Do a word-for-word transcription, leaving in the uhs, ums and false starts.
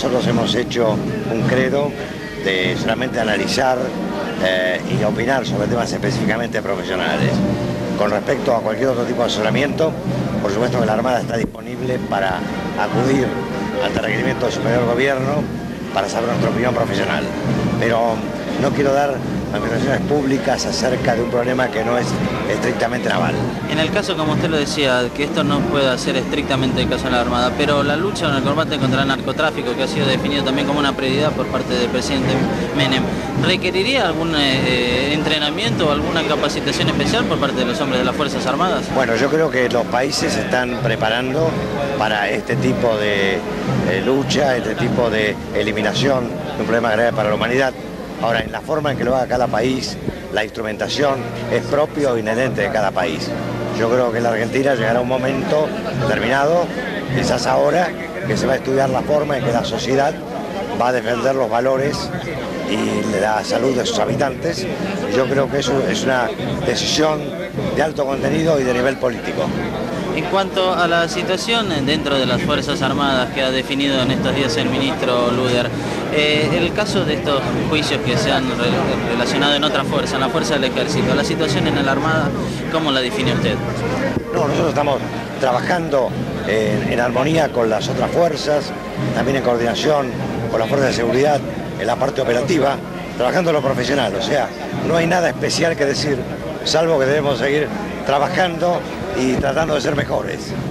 nosotros hemos hecho un credo de solamente analizar eh, y opinar sobre temas específicamente profesionales. Con respecto a cualquier otro tipo de asesoramiento, por supuesto que la Armada está disponible para acudir ante requerimiento del superior gobierno para saber nuestra opinión profesional. Pero no quiero dar manifestaciones públicas acerca de un problema que no es estrictamente naval. En el caso, como usted lo decía, que esto no pueda ser estrictamente el caso de la Armada, pero la lucha en el combate contra el narcotráfico, que ha sido definido también como una prioridad por parte del presidente Menem, ¿requeriría algún eh, entrenamiento o alguna capacitación especial por parte de los hombres de las Fuerzas Armadas? Bueno, yo creo que los países se están preparando para este tipo de eh, lucha, este tipo de eliminación de un problema grave para la humanidad. Ahora, en la forma en que lo haga cada país, la instrumentación es propio e inherente de cada país. Yo creo que en la Argentina llegará un momento determinado, quizás ahora, que se va a estudiar la forma en que la sociedad va a defender los valores y la salud de sus habitantes. Y yo creo que eso es una decisión de alto contenido y de nivel político. En cuanto a la situación dentro de las Fuerzas Armadas que ha definido en estos días el ministro Luder, eh, el caso de estos juicios que se han re relacionado en otra fuerza, en la Fuerza del Ejército, la situación en la Armada, ¿cómo la define usted? No, nosotros estamos trabajando en, en armonía con las otras fuerzas, también en coordinación con las fuerzas de seguridad en la parte operativa, trabajando en lo profesional, o sea, no hay nada especial que decir, salvo que debemos seguir trabajando y tratando de ser mejores.